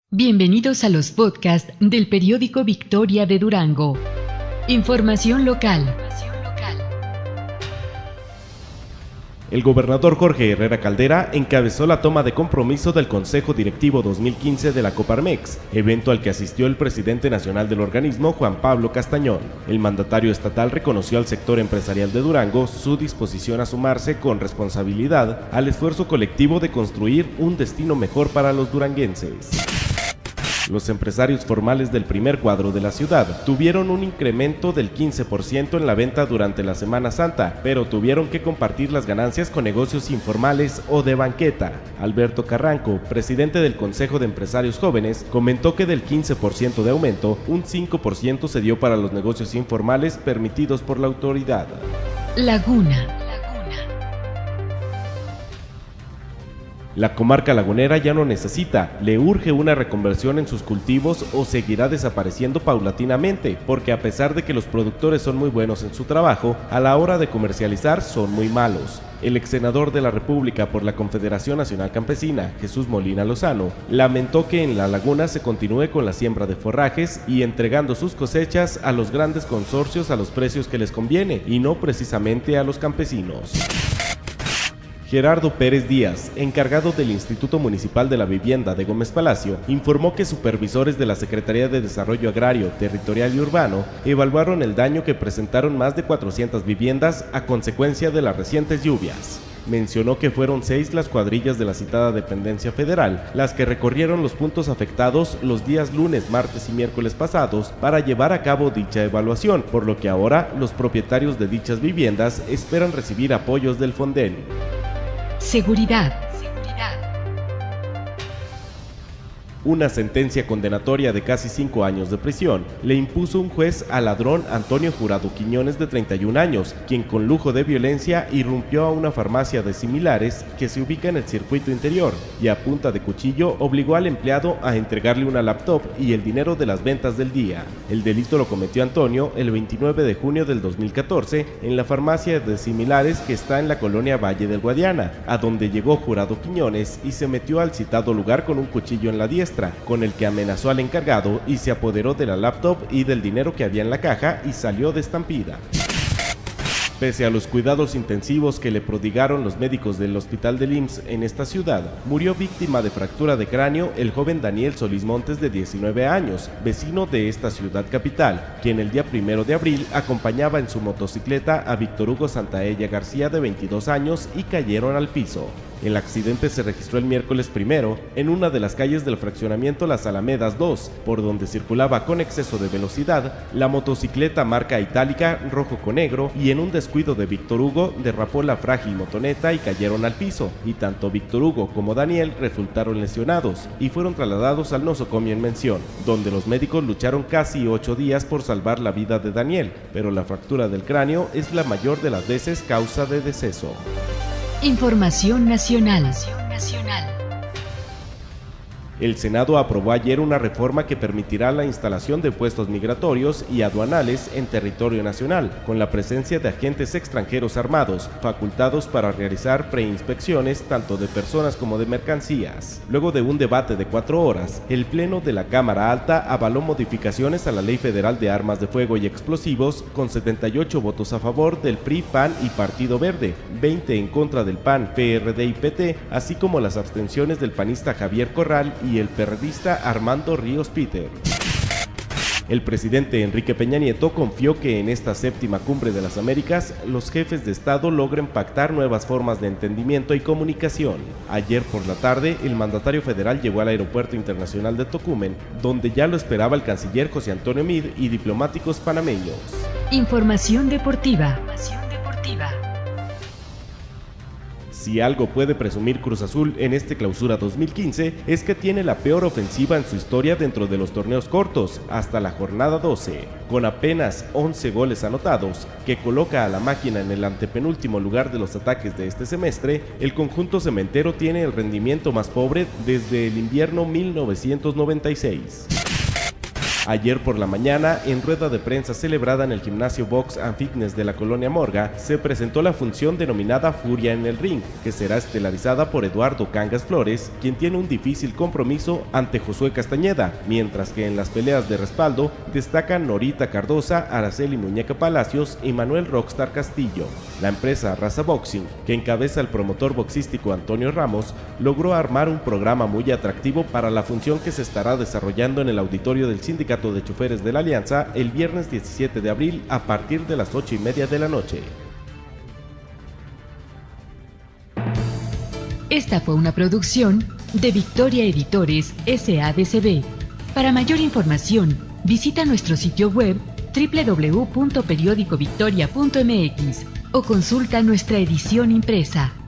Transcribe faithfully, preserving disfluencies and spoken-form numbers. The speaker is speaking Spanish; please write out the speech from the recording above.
Bienvenidos a los podcasts del periódico Victoria de Durango. Información local. El gobernador Jorge Herrera Caldera encabezó la toma de compromiso del Consejo Directivo dos mil quince de la Coparmex, evento al que asistió el presidente nacional del organismo, Juan Pablo Castañón. El mandatario estatal reconoció al sector empresarial de Durango su disposición a sumarse con responsabilidad al esfuerzo colectivo de construir un destino mejor para los duranguenses. Los empresarios formales del primer cuadro de la ciudad tuvieron un incremento del quince por ciento en la venta durante la Semana Santa, pero tuvieron que compartir las ganancias con negocios informales o de banqueta. Alberto Carranco, presidente del Consejo de Empresarios Jóvenes, comentó que del quince por ciento de aumento, un cinco por ciento se dio para los negocios informales permitidos por la autoridad. Laguna. La comarca lagunera ya no necesita, le urge una reconversión en sus cultivos o seguirá desapareciendo paulatinamente, porque a pesar de que los productores son muy buenos en su trabajo, a la hora de comercializar son muy malos. El ex senador de la República por la Confederación Nacional Campesina, Jesús Molina Lozano, lamentó que en la laguna se continúe con la siembra de forrajes y entregando sus cosechas a los grandes consorcios a los precios que les conviene y no precisamente a los campesinos. Gerardo Pérez Díaz, encargado del Instituto Municipal de la Vivienda de Gómez Palacio, informó que supervisores de la Secretaría de Desarrollo Agrario, Territorial y Urbano evaluaron el daño que presentaron más de cuatrocientas viviendas a consecuencia de las recientes lluvias. Mencionó que fueron seis las cuadrillas de la citada dependencia federal las que recorrieron los puntos afectados los días lunes, martes y miércoles pasados para llevar a cabo dicha evaluación, por lo que ahora los propietarios de dichas viviendas esperan recibir apoyos del Fonden. Seguridad. Una sentencia condenatoria de casi cinco años de prisión le impuso un juez al ladrón Antonio Jurado Quiñones, de treinta y un años, quien con lujo de violencia irrumpió a una farmacia de similares que se ubica en el circuito interior y a punta de cuchillo obligó al empleado a entregarle una laptop y el dinero de las ventas del día. El delito lo cometió Antonio el veintinueve de junio del dos mil catorce en la farmacia de similares que está en la colonia Valle del Guadiana, a donde llegó Jurado Quiñones y se metió al citado lugar con un cuchillo en la diestra, con el que amenazó al encargado y se apoderó de la laptop y del dinero que había en la caja y salió de estampida. Pese a los cuidados intensivos que le prodigaron los médicos del hospital del I M S S en esta ciudad, murió víctima de fractura de cráneo el joven Daniel Solís Montes, de diecinueve años, vecino de esta ciudad capital, quien el día primero de abril acompañaba en su motocicleta a Víctor Hugo Santaella García, de veintidós años, y cayeron al piso. El accidente se registró el miércoles primero en una de las calles del fraccionamiento Las Alamedas dos, por donde circulaba con exceso de velocidad la motocicleta marca itálica rojo con negro, y en un descuido de Víctor Hugo derrapó la frágil motoneta y cayeron al piso, y tanto Víctor Hugo como Daniel resultaron lesionados y fueron trasladados al nosocomio en mención, donde los médicos lucharon casi ocho días por salvar la vida de Daniel, pero la fractura del cráneo es la mayor de las veces causa de deceso. Información nacional. El Senado aprobó ayer una reforma que permitirá la instalación de puestos migratorios y aduanales en territorio nacional, con la presencia de agentes extranjeros armados, facultados para realizar preinspecciones tanto de personas como de mercancías. Luego de un debate de cuatro horas, el Pleno de la Cámara Alta avaló modificaciones a la Ley Federal de Armas de Fuego y Explosivos con setenta y ocho votos a favor del P R I, P A N y Partido Verde, veinte en contra del P A N, P R D y P T, así como las abstenciones del panista Javier Corral y el perredista Armando Ríos Peter. El presidente Enrique Peña Nieto confió que en esta séptima cumbre de las Américas los jefes de Estado logren pactar nuevas formas de entendimiento y comunicación. Ayer por la tarde, el mandatario federal llegó al Aeropuerto Internacional de Tocumen, donde ya lo esperaba el canciller José Antonio Meade y diplomáticos panameños. Información deportiva. Si algo puede presumir Cruz Azul en este clausura dos mil quince es que tiene la peor ofensiva en su historia dentro de los torneos cortos, hasta la jornada doce, con apenas once goles anotados, que coloca a la máquina en el antepenúltimo lugar de los ataques de este semestre. El conjunto cementero tiene el rendimiento más pobre desde el invierno mil novecientos noventa y seis. Ayer por la mañana, en rueda de prensa celebrada en el gimnasio Box and Fitness de la Colonia Morga, se presentó la función denominada Furia en el Ring, que será estelarizada por Eduardo Cangas Flores, quien tiene un difícil compromiso ante Josué Castañeda, mientras que en las peleas de respaldo destacan Norita Cardosa, Araceli Muñeca Palacios y Manuel Rockstar Castillo. La empresa Raza Boxing, que encabeza el promotor boxístico Antonio Ramos, logró armar un programa muy atractivo para la función que se estará desarrollando en el auditorio del Sindicato de Choferes de la Alianza el viernes diecisiete de abril a partir de las ocho y media de la noche. Esta fue una producción de Victoria Editores S A D C B. Para mayor información, visita nuestro sitio web doble u doble u doble u punto periódico victoria punto m x o consulta nuestra edición impresa.